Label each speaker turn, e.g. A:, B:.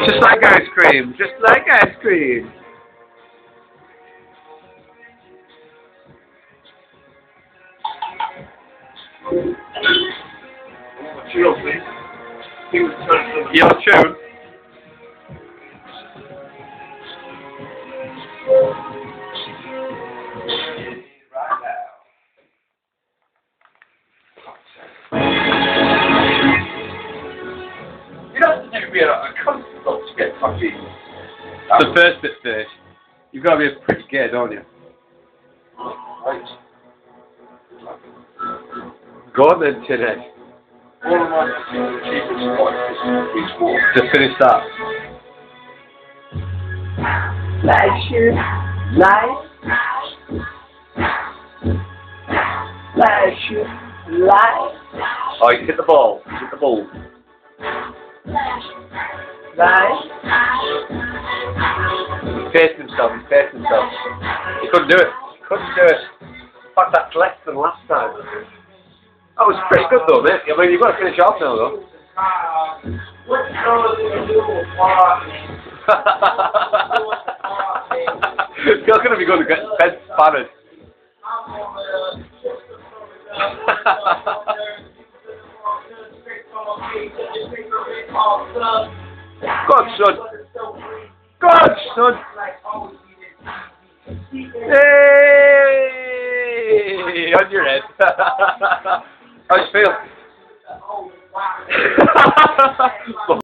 A: Just like ice cream. Just like ice cream. Your tune.
B: You don't have to be a constant to get fucking.
A: The first bit first. You've got to be pretty gay, don't you?
B: Right.
A: Go on then, Tinhead.
B: One of my cheapest points is more.
A: Just finish that.
C: Like you, like you, like
A: Oh, you hit the ball. You hit the ball. He's facing himself. He's facing himself. He couldn't do it. He couldn't do it. In fact, that's less than last time. That was pretty good though, mate. I mean, you've got to finish off now though.
C: What you do with party?
A: You're going to be going to get bed spanned. Go on, son. Go on, son. Hey! On your head. How do you feel?